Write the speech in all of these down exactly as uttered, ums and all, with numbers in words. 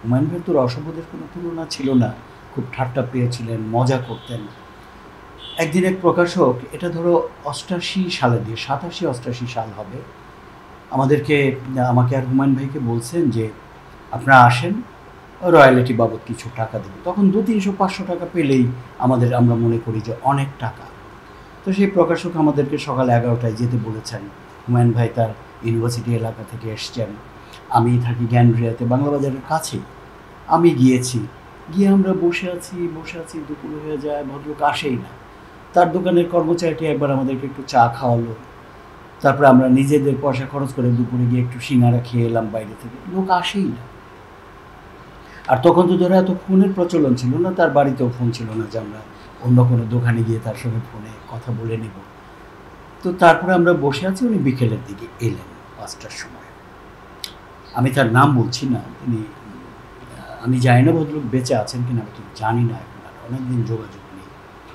হুমায়ুন ভাই তো রসবোধের কোনো তুলনা ছিল না, খুব ঠাট্টা প্রিয় ছিলেন, মজা করতেন। একদিন এক প্রকাশক, এটা ধরো অষ্টাশি সালে দিয়ে সাতাশি অষ্টাশি সাল হবে, আমাদেরকে আমাকে আর হুমায়ুন ভাইকে বলছেন যে আপনারা আসেন, রয়্যালিটি বাবদ কিছু টাকা দেবে। তখন দু তিনশো পাঁচশো টাকা পেলেই আমাদের আমরা মনে করি যে অনেক টাকা। তো সেই প্রকাশক আমাদেরকে সকাল এগারোটায় যেতে বলেছেন। হুমায়ুন ভাই তার ইউনিভার্সিটি এলাকা থেকে এসছেন, আমি থাকি গ্যান্ড্রিয়াতে, বাংলা বাজারের কাছেই। আমি গিয়েছি, গিয়ে আমরা বসে আছি বসে আছি দুপুর হয়ে যায়, ভদ্রলোক আসেই না। তার দোকানের কর্মচারীটি একবার আমাদেরকে একটু চা খাওয়ালো, তারপরে আমরা নিজেদের পয়সা খরচ করে দুপুরে গিয়ে একটু সিঙ্গারা খেয়ে এলাম বাইরে থেকে, লোক আসেই না। আর তখন তো ধরো এত ফোনের প্রচলন ছিল না, তার বাড়িতেও ফোন ছিল না যে আমরা অন্য কোনো দোকানে গিয়ে তার সঙ্গে ফোনে কথা বলে নেব। তো তারপরে আমরা বসে আছি, উনি বিকেলের দিকে এলেন পাঁচটার সময়। আমি তার নাম বলছি না, তিনি, আমি জানি না ভদ্রলোক বেঁচে আছেন কিনা, আমি ঠিক জানি না, এখন আর অনেকদিন যোগাযোগ নেই।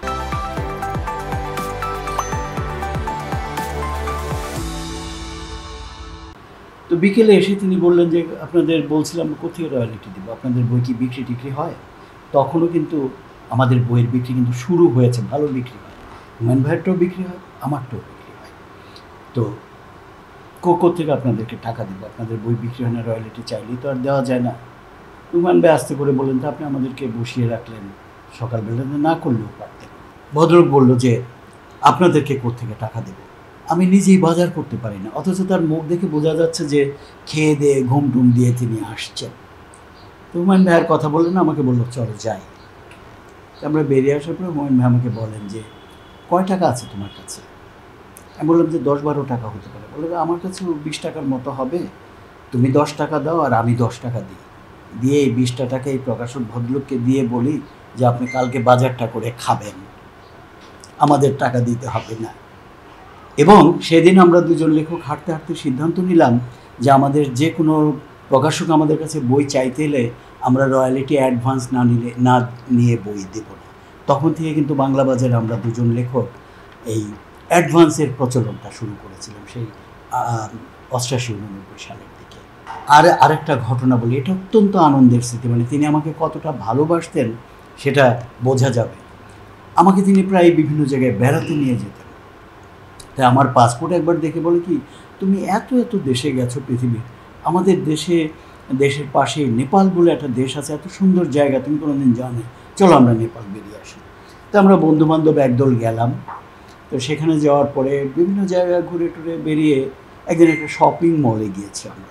তো বিকেলে এসে তিনি বললেন যে আপনাদের বলছিলাম কোথায় রয়্যালিটি দেবো, আপনাদের বই কি বিক্রি টিক্রি হয়? তখনও কিন্তু আমাদের বইয়ের বিক্রি কিন্তু শুরু হয়েছে, ভালো বিক্রি হয়, হুমায়ুন ভাইয়েরটাও বিক্রি হয়, আমারটাও বিক্রি হয়। তো কোথেকে আপনাদেরকে টাকা দেবো, আপনাদের বই বিক্রি হয় না, রয়্যালিটি চাইলেই তো আর দেওয়া যায় না। হুমায়ুন ভাই আস্তে করে বললেন, তো আপনি আমাদেরকে বসিয়ে রাখলেন, সকালবেলা না করলেও পারতেন। ভদ্রলোক বলল যে আপনাদেরকে কোত্থেকে টাকা দেবো, আমি নিজেই বাজার করতে পারি না। অথচ তার মুখ দেখে বোঝা যাচ্ছে যে খেয়ে দিয়ে ঘুম টুম দিয়ে তিনি আসছেন। তো হুমায়ুন ভাইয়ের কথা বললেন, আমাকে বললো চলো যাই। আমরা বেরিয়ে আসার পরে হুমায়ুন ভাই আমাকে বলেন যে কয় টাকা আছে তোমার কাছে? আমি বললাম যে দশ বারো টাকা হতে পারে। বললো আমার কাছেও বিশ টাকার মতো হবে, তুমি দশ টাকা দাও আর আমি দশ টাকা দিই, দিয়ে এই বিশটা টাকা এই প্রকাশক ভদ্রলোককে দিয়ে বলি যে আপনি কালকে বাজারটা করে খাবেন, আমাদের টাকা দিতে হবে না। এবং সেদিন আমরা দুজন লেখক হাঁটতে হাঁটতে সিদ্ধান্ত নিলাম যে আমাদের যে কোনো প্রকাশক আমাদের কাছে বই চাইতে এলে আমরা রয়্যালিটি অ্যাডভান্স না নিলে না নিয়ে বই দেব না। তখন থেকে কিন্তু বাংলা বাজারে আমরা দুজন লেখক এই অ্যাডভান্সের প্রচলনটা শুরু করেছিলাম, সেই অষ্টাশি উননব্বই সালের দিকে। আর আরেকটা ঘটনা বলি, এটা অত্যন্ত আনন্দের স্মৃতি, মানে তিনি আমাকে কতটা ভালোবাসতেন সেটা বোঝা যাবে। আমাকে তিনি প্রায় বিভিন্ন জায়গায় বেড়াতে নিয়ে যেতেন। তাই আমার পাসপোর্ট একবার দেখে বলে কি, তুমি এত এত দেশে গেছো পৃথিবীর, আমাদের দেশে দেশের পাশে নেপাল বলে একটা দেশ আছে, এত সুন্দর জায়গা, তুমি কোনো দিন জানো, চলো আমরা নেপাল বেরিয়ে আসি। তো আমরা বন্ধুবান্ধব একদল গেলাম। তো সেখানে যাওয়ার পরে বিভিন্ন জায়গায় ঘুরে টুরে বেরিয়ে একদিন একটা শপিং মলে গিয়েছি আমরা।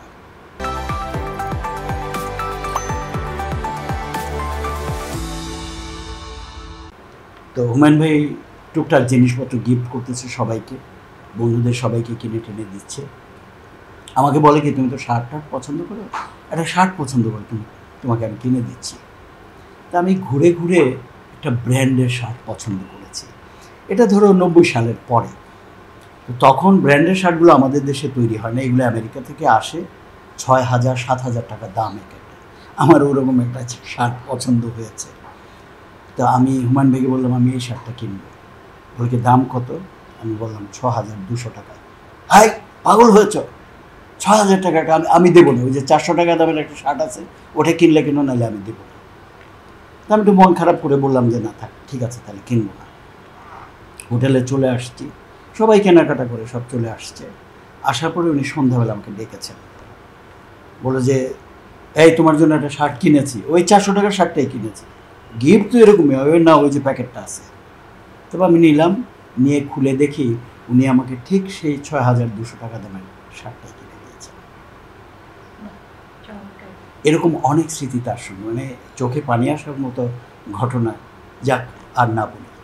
তো হুমায়ুন ভাই টুকটাক জিনিসপত্র গিফট করতেছে সবাইকে, বন্ধুদের সবাইকে কিনে টেনে দিচ্ছে। আমাকে বলে কি, তুমি তো শার্ট টার্ট পছন্দ করো, একটা শার্ট পছন্দ করো, তুমি তোমাকে আমি কিনে দিচ্ছি। তা আমি ঘুরে ঘুরে একটা ব্র্যান্ডের শার্ট পছন্দ করেছি। এটা ধরো নব্বই সালের পরে। তো তখন ব্র্যান্ডের শার্টগুলো আমাদের দেশে তৈরি হয় না, এগুলো আমেরিকা থেকে আসে, ছয় হাজার সাত হাজার টাকা দাম এক একটা। আমার ওরকম একটা শার্ট পছন্দ হয়েছে। তো আমি হুমায়ুন ভাইকে বললাম আমি এই শার্টটা কিনবো। বলকে দাম কত? আমি বললাম ছ হাজার দুশো টাকা। হাই, পাগল হয়েছ? ছ হাজার টাকাটা আমি আমি দেবো না, ওই যে চারশো টাকা দামের একটা শার্ট আছে ওটা কিনলে কেন, নাহলে আমি দেবো না। তা আমি একটু মন খারাপ করে বললাম যে না থাক, ঠিক আছে তাহলে কিনবো না। হোটেলে চলে আসছি, সবাই কেনাকাটা করে সব চলে আসছে। আসার পরে উনি সন্ধ্যাবেলা আমাকে ডেকেছেন, বলে যে এই তোমার জন্য একটা শার্ট কিনেছি, ওই চারশো টাকার শার্টটাই কিনেছি, গিফট তো এরকমই ওই না, ওই যে প্যাকেটটা আছে। তবে আমি নিলাম, নিয়ে খুলে দেখি উনি আমাকে ঠিক সেই ছয় হাজার দুশো টাকা দামের শার্টটাই কিনে দিয়েছেন। এরকম অনেক স্মৃতি তার সঙ্গে, মানে চোখে পানি আসার মতো ঘটনা, যাক আর না বলি।